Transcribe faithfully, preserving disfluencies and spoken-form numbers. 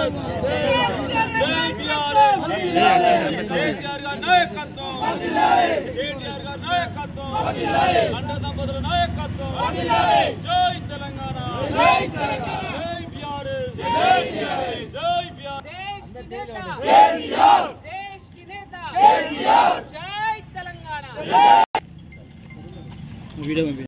జై బీఆర్ఎస్ కేసీఆర్ గారి నాయకత్వం కేటీఆర్ గారి నాయకత్వం అన్న దంపతుల నాయకత్వం జై తెలంగాణ జై బీఆర్ఎస్ జై బీఆర్ఎస్ జై బీఆర్ఎస్ देश की नेता केसीआर देश की नेता केसीआर जय तेलंगाना।